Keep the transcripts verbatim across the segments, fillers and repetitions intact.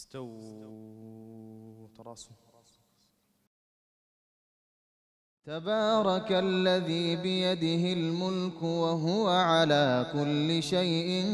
استووا تراصوا. تبارك الذي بيده الملك وهو على كل شيء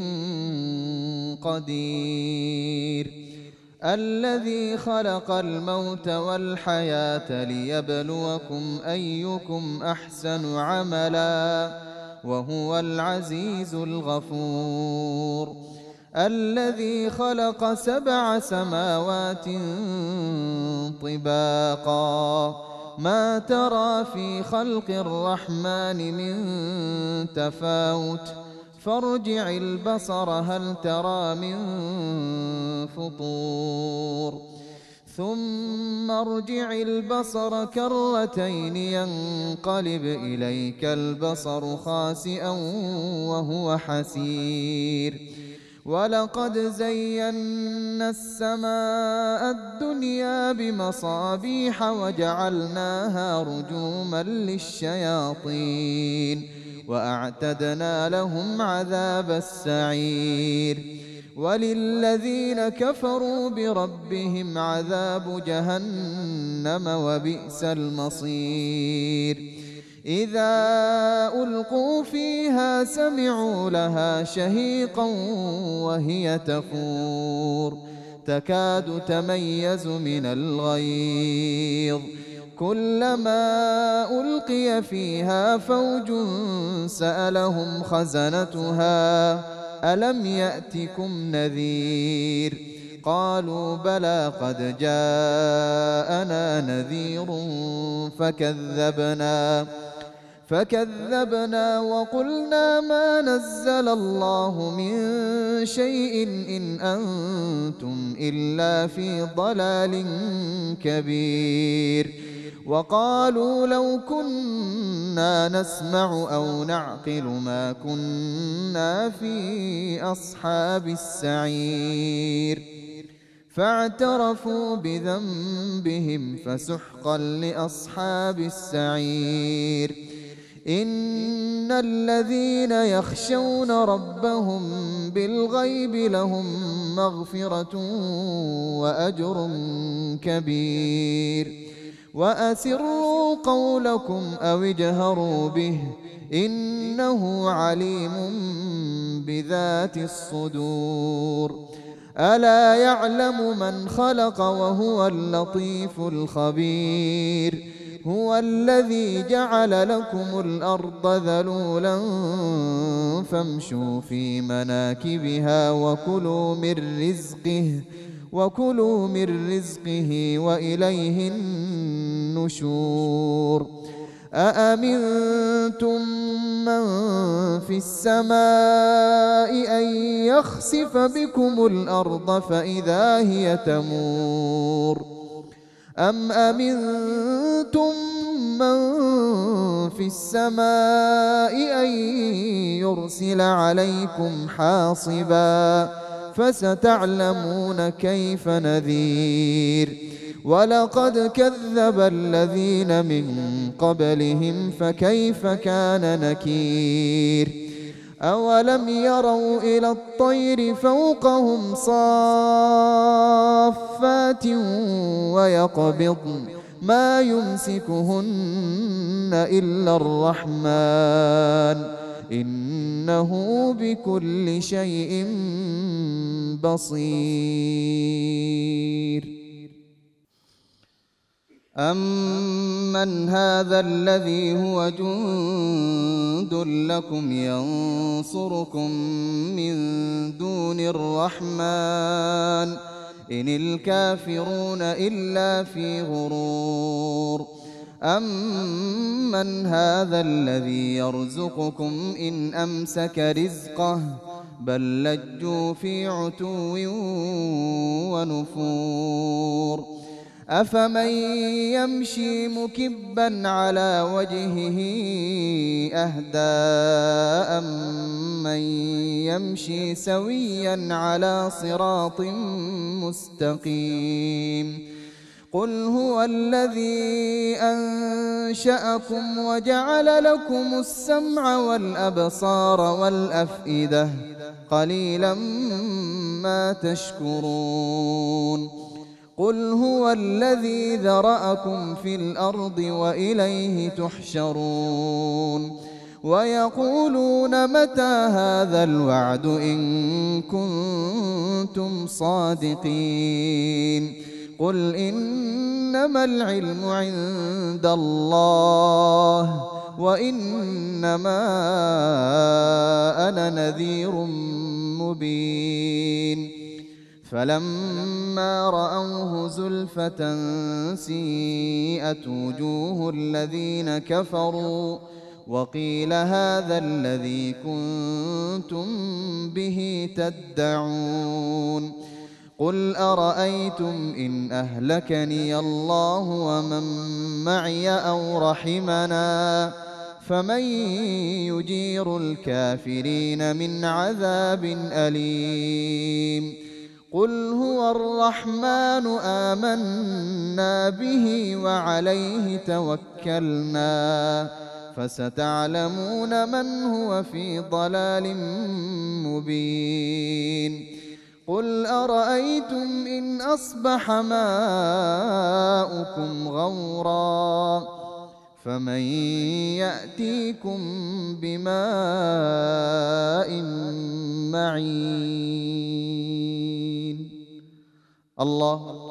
قدير، الذي خلق الموت والحياة ليبلوكم أيكم أحسن عملا وهو العزيز الغفور، الذي خلق سبع سماوات طباقا ما ترى في خلق الرحمن من تفاوت فارجع البصر هل ترى من فطور ثم ارجع البصر كرتين ينقلب إليك البصر خاسئا وهو حسير، ولقد زينا السماء الدنيا بمصابيح وجعلناها رجوما للشياطين وأعتدنا لهم عذاب السعير، وللذين كفروا بربهم عذاب جهنم وبئس المصير، إذا ألقوا فيها سمعوا لها شهيقا وهي تفور تكاد تميز من الغيظ، كلما ألقي فيها فوج سألهم خزنتها ألم يأتكم نذير، قالوا بلى قد جاءنا نذير فكذبنا فكذبنا وقلنا ما نزل الله من شيء إن أنتم إلا في ضلال كبير، وقالوا لو كنا نسمع أو نعقل ما كنا في أصحاب السعير، فاعترفوا بذنبهم فسحقا لأصحاب السعير، إن الذين يخشون ربهم بالغيب لهم مغفرة وأجر كبير، وأسروا قولكم أو اجهروا به إنه عليم بذات الصدور، ألا يعلم من خلق وهو اللطيف الخبير، هو الذي جعل لكم الأرض ذلولا فامشوا في مناكبها وكلوا من رزقه وكلوا من رزقه وإليه النشور، أأمنتم من في السماء أن يخسف بكم الأرض فإذا هي تمور، أم أمنتم من في السماء أن يرسل عليكم حاصبا فستعلمون كيف نذير، ولقد كذب الذين من قبلهم فكيف كان نكير، أولم يروا إلى الطير فوقهم صافات ويقبضن ما يمسكهن إلا الرحمن إنه بكل شيء بصير. أمن هذا الذي هو جند لكم ينصركم من دون الرحمن إن الكافرون إلا في غرور، أمن هذا الذي يرزقكم إن أمسك رزقه بل لجوا في عتو ونفور، أفمن يمشي مكبا على وجهه أهدى أمن يمشي سويا على صراط مستقيم، قل هو الذي أنشأكم وجعل لكم السمع والأبصار والأفئدة قليلا ما تشكرون قل هو الذي ذرأكم في الأرض وإليه تحشرون ويقولون متى هذا الوعد إن كنتم صادقين قل إنما العلم عند الله وإنما أنا نذير مبين فلما رأوه زلفة سيئت وجوه الذين كفروا وقيل هذا الذي كنتم به تدعون قل أرأيتم إن أهلكني الله ومن معي أو رحمنا فمن يجير الكافرين من عذاب أليم قل هو الرحمن آمنا به وعليه توكلنا فستعلمون من هو في ضلال مبين قل أرأيتم إن أصبح ماؤكم غورا فمن يأتيكم بماء معين الله